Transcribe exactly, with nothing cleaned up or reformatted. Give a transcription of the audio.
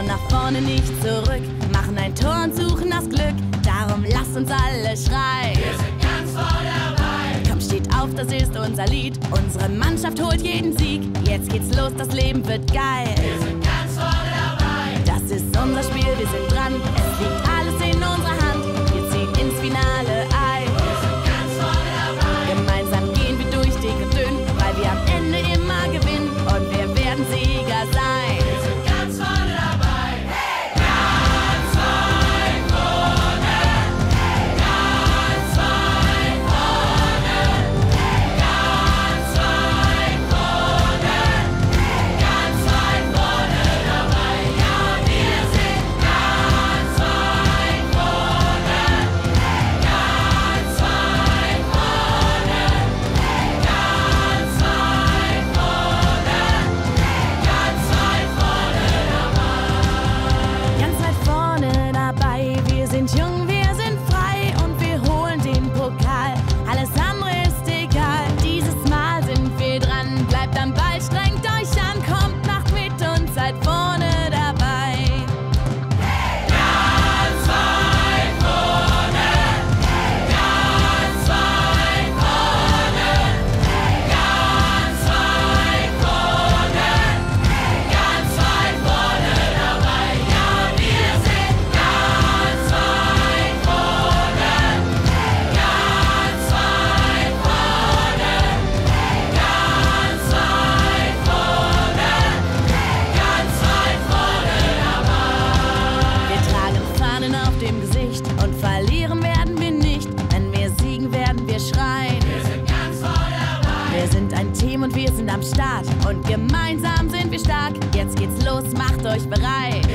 Schauen nach vorne, nicht zurück, machen ein Tor und suchen das Glück. Darum lasst uns alle schreien. Wir sind ganz vorne dabei. Komm, steht auf, das ist unser Lied. Unsere Mannschaft holt jeden Sieg. Jetzt geht's los, das Leben wird geil. Wir sind ganz vorne dabei. Das ist unser Spiel, wir sind dran. Es liegt alles in unserer Hand. Wir ziehen ins Finale ein. Wir sind ganz vorne dabei. Gemeinsam gehen wir durch dick und dünn, weil wir am Ende immer gewinnen und wir werden Sieger sein. Wir sind ganz vorne dabei. Ganz weit vorne. Ganz weit vorne. Ganz weit vorne. Ganz weit vorne dabei. Ja, wir sind ganz weit vorne. Ganz weit vorne. Ganz weit vorne. Ganz weit vorne dabei. Ganz weit vorne dabei, wir sind jung, wir sind frei und wir holen den Pokal. Alles andere ist egal, dieses Mal sind wir dran. Bleibt am Ball, strengt euch an, kommt, macht mit und seid vorne dabei. Ganz weit vorne. Ganz weit vorne. Ganz weit vorne. Ganz weit vorne dabei. Ja, wir sind ganz weit vorne. Ganz weit vorne. Ganz weit vorne. Ganz weit vorne dabei. Wir tragen Fahnen auf dem Gesicht und verlieren werden wir nicht. Wenn wir siegen, werden wir schreien. Wir sind ganz vorne dabei. Wir sind ein Team und wir sind am Start und gemeinsam sind wir stark. Jetzt geht's los, macht euch bereit.